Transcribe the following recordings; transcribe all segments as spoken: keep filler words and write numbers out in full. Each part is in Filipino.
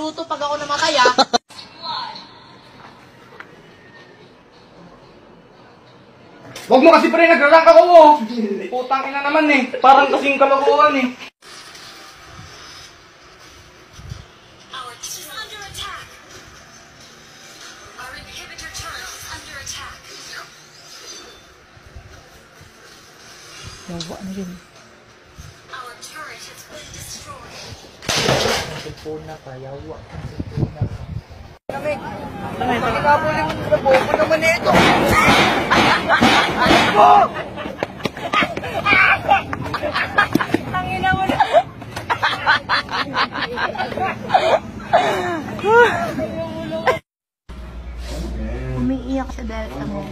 maluto pag ako namatay, ah. Huwag mo kasi pre, nagrarangka ko, oh. Putang ina naman eh. Parang kasing kalokohan eh. Our team under attack. Our inhibitor turret is under attack. Yawa na yun. Our turret has been destroyed. Sipuna ka, yawa. Sipuna ka. Kami, pagkakabuling na bobo naman ito. Tangina mo na. Umiiyak sa dahil sa mga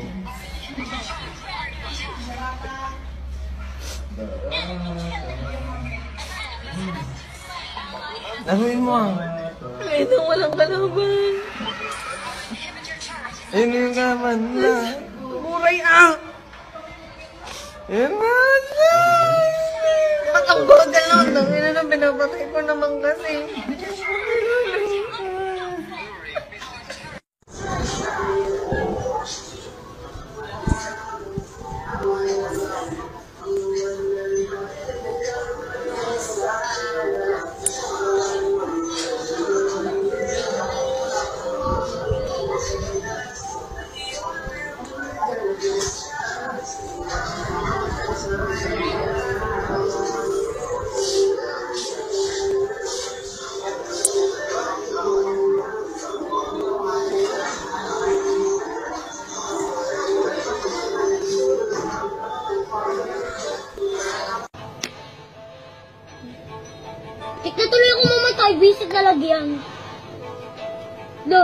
Laruin mo. Ay, nang walang kalaban. Ayun yung kaman na. Muray ah! Ayun naman na. Ba't ang bagal lang? Tangina na, pinapatay ko naman kasi. Natuloy ako mamatay, visit na lagyan. Do.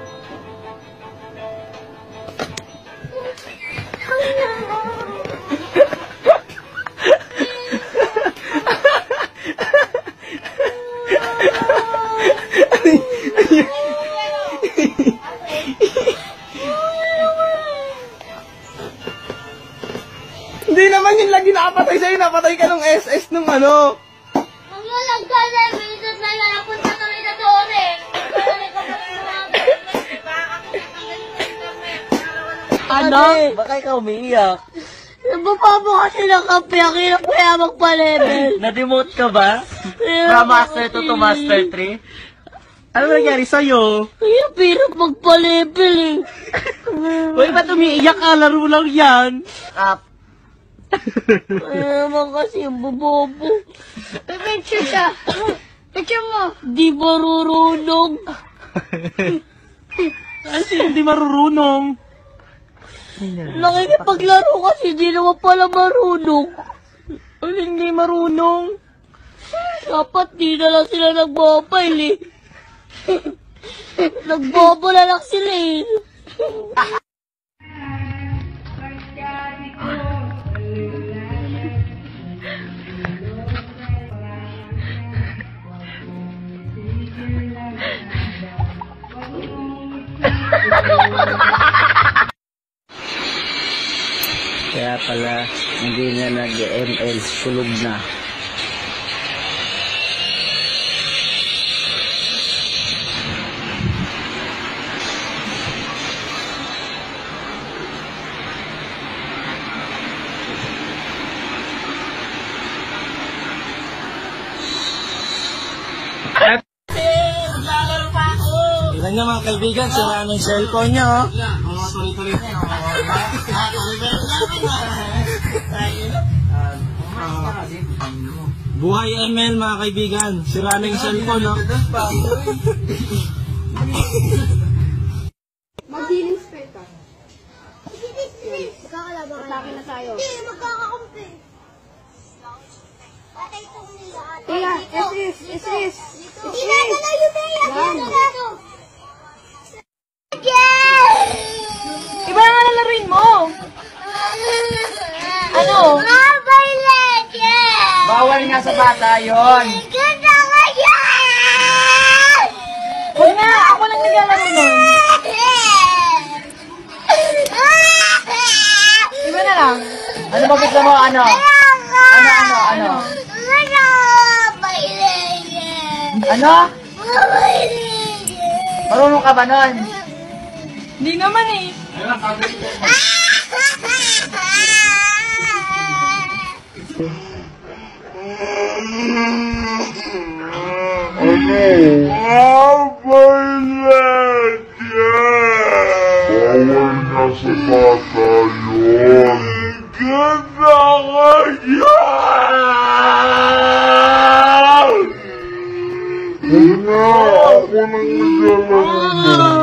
Hindi naman yun lagi nakapatay sa'yo. Napatay ka ng S S nung ano. Maglalag ka na, visit na lang. Punta kami na doon eh. Ano? Baka ikaw umiiyak. Nababa mo kasi ng kape. Ang hirap kaya magpa-level. Na-demote ka ba? From Master two to Master three? Ano nangyari sa'yo? Hirap-hirap magpa-level eh. Uy, ba't umiiyak ka? Laro lang yan. Ah, Ay naman kasi yung bobobo. May picture siya. Picture mo. Di marurunong. kasi hindi marurunong. Nakikipaglaro kasi di naman pala marunong. Ay, hindi marunong. Dapat di na lang sila nag-mobile eh. Nagbobo na lang sila eh. Kaya pala, hindi na nag-M L, sulog na. Tignan niyo mga kaibigan, sira ng cellphone niyo. Oh. Mga tuloy-tuloy niyo. Buhay M L mga kaibigan, sira na yung cellphone. No? Mag-healing spell ka. Magkakalaban ka. Atake na tayo. Hindi, magkakakumpi. Patay itong nila. Tila, S S, S S. Hindi na na yun na yan. Iba na lalaruin mo. Ano? Mobile Legends! Bawal nga sa bata yun. Ganda nga yan! Huwag na, ako lang naglalaro nun. Iba na lang. Ano ba gusto mo? Ano? Ano, ano, ano? Ano? Mobile Legends! Ano? Marunong ka ba nun? Hindi naman eh. Bawal na sa bata yun. Ganda ka yan! Huwag na, ako nang naglalaro mo.